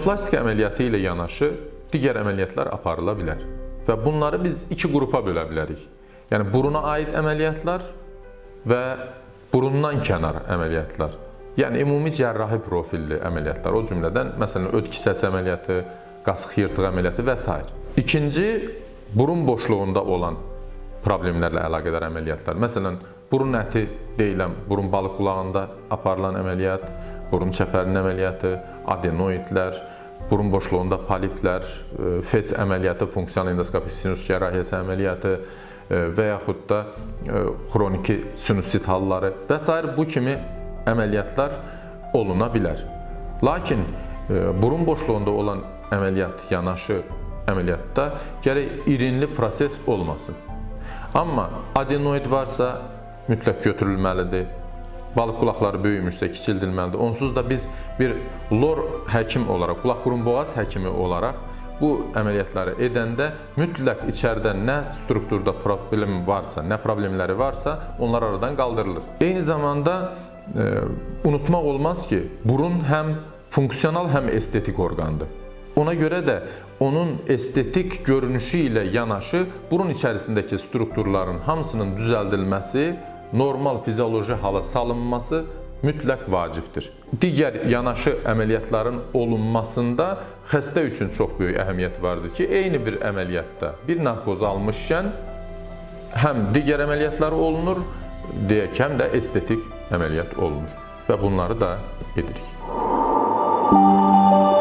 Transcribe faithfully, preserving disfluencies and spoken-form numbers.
Rinoplastik əməliyyatı ilə yanaşı digər əməliyyatlar aparıla bilər və bunları biz iki qrupa bölə bilərik. Yəni, buruna aid əməliyyatlar və burundan kənar əməliyyatlar. Yəni, ümumi cərrahi profilli əməliyyatlar, o cümlədən, məsələn, öd kisəsi əməliyyatı, qasıq yırtığı əməliyyatı və s. İkinci, burun boşluğunda olan problemlərlə əlaqədar əməliyyatlar. Məsələn, burun əti deyilən, burun balı qulağında aparılan əməliyyat, burun çəpərinin əməliyyatı, adenoidlər, burun boşluğunda poliplər, fes əməliyyatı, funksional endoskopik sinus cərrahiyyəsi əməliyyatı və yaxud da xroniki sinusit halları və s. bu kimi əməliyyatlar oluna bilər. Lakin burun boşluğunda olan əməliyyat yanaşı əməliyyatda gərək irinli proses olmasın. Amma adenoid varsa mütləq götürülməlidir. Balıq qulaqları böyümüşsə kiçildilməlidir. Onsuz da biz bir lor həkim olaraq, qulaq-burun-boğaz həkimi olaraq bu əməliyyatları edəndə mütləq içəridə nə strukturda problem varsa, nə problemləri varsa onlar aradan qaldırılır. Eyni zamanda e, unutmaq olmaz ki, burun həm funksional, həm estetik orqandır. Ona görə də onun estetik görünüşü ilə yanaşı burun içərisindəki strukturların hamısının düzəldilməsi, normal fizioloji hala salınması mütləq vacibdir. Digər yanaşı əməliyyatların olunmasında xəstə üçün çox böyük əhəmiyyət vardır ki, eyni bir əməliyyatda bir narkoz almışkən həm digər əməliyyatları olunur, deyək həm də estetik əməliyyat olunur və bunları da edirik.